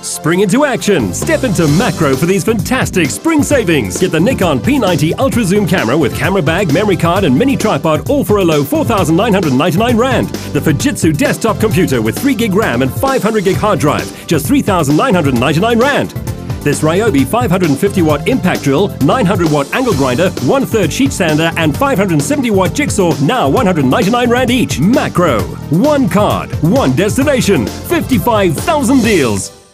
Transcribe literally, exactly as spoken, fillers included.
Spring into action! Step into Makro for these fantastic spring savings. Get the Nikon P ninety Ultra Zoom camera with camera bag, memory card and mini tripod all for a low four thousand nine hundred ninety-nine rand. The Fujitsu desktop computer with three gig RAM and five hundred gig hard drive, just three thousand nine hundred ninety-nine rand. This Ryobi five hundred fifty watt impact drill, nine hundred watt angle grinder, one third sheet sander and five hundred seventy watt jigsaw, now one hundred ninety-nine rand each. Makro. One card, one destination, fifty-five thousand deals.